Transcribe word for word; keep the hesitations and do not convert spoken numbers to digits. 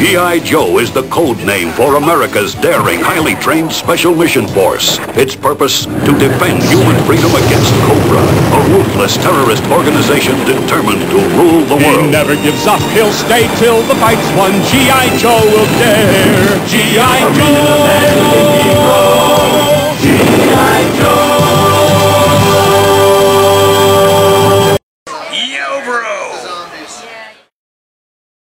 G I Joe is the code name for America's daring, highly trained Special Mission Force. Its purpose, to defend human freedom against Cobra, a ruthless terrorist organization determined to rule the world. He never gives up, he'll stay till the fight's won. G I Joe will dare. G I Joe! G I